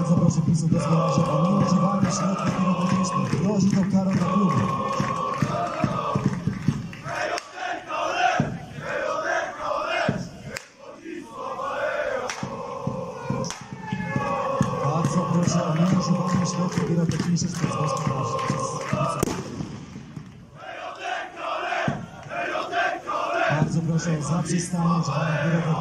Bardzo proszę PiS-u dozwolać, że o nieużywanie środków pirotechnicznych grozi to karą dla klubu. Bardzo proszę o nieużywanie środków pirotechnicznych przez Bardzo proszę o zaprzestanie działania pirotechnicznego.